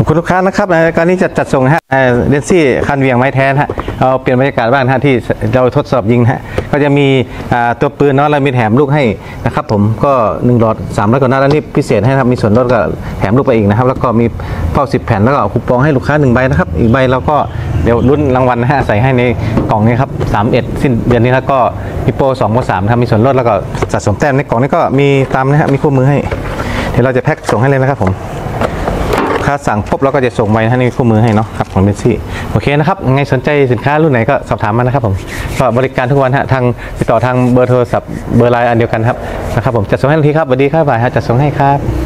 คุณลูกค้านะครับการนี้จะจัดส่งฮะเดนซี่คันเวียงไม้แท้ฮะเอาเปลี่ยนบรรยากาศบ้านฮะที่เราทดสอบยิงฮะก็จะมีตัวปืนเนาะแล้วมีแถมลูกให้นะครับผมก็1 หลอด300 กว่านัดแล้วนี่พิเศษให้ครับมีส่วนลดก็แถมลูกไปอีกนะครับแล้วก็มีเป้า10 แผ่นแล้วก็คูปองให้ลูกค้า1 ใบนะครับอีกใบเราก็เดี๋ยวรุ่นรางวัลนะฮะใส่ให้ในกล่องนี้ครับ31 สิ้นเดือนนี้แล้วก็มีโปร2 โปร 3ทำมีส่วนลดแล้วก็สะสมแต้มในกล่องนี้ก็มีตามนะฮะมีคู่มือให้เดี๋ยวเราจะแพ็คส่งให้เลยนะครับผมถ้าสั่งปุ๊บเราก็จะส่งไว้ให้ในคู่มือให้เนาะครับของเบนซี่โอเคนะครับไงสนใจสินค้ารุ่นไหนก็สอบถามมานะครับผมก็บริการทุกวันฮะทางติดต่อทางเบอร์โทรศัพท์เบอร์ไลน์อันเดียวกันครับนะครับผมจะส่งให้ทันทีครับสวัสดีครับบ่ายฮะจะส่งให้ครับ